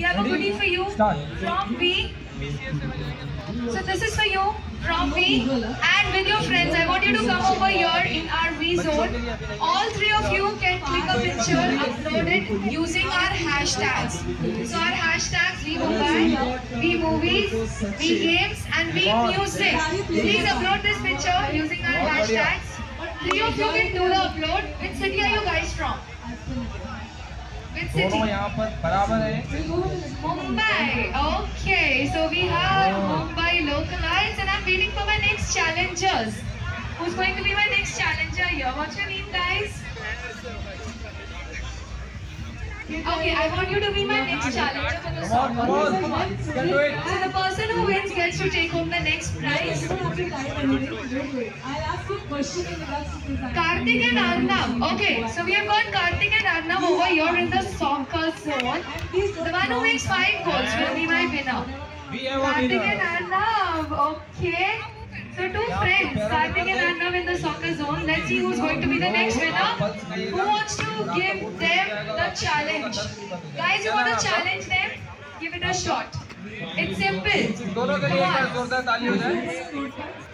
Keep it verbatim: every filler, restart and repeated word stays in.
We have a goodie for you from V. So this is for you from V, and with your friends, I want you to come over here in our V zone. All three of you can click a picture, upload it using our hashtags. So our hashtags V Mobile, V Movies, V Games and V Music. Please upload this picture using our hashtags. Three of you can do the upload. Which city are you guys from? Which city? Mumbai. Okay, so we have Mumbai localized, and I'm waiting for my next challengers. Who's going to be my next challenger here? What's your name, guys? Okay, I want you to be my next challenger for the song. Come on, come on. So the person who wins gets to take home the next prize. I'll ask you a question in regards to this. Karthik and Arnav. Okay, so we have got Karthik and Arnav over here in the soccer zone. The one who makes five goals will be my winner. Karthik and Arnav. Okay. So two friends, Karthik and Arnav in the soccer zone. Let's see who's going to be the next winner. Who wants to give them the challenge? Guys, you want to challenge them? Give it a shot. It's simple. Come on.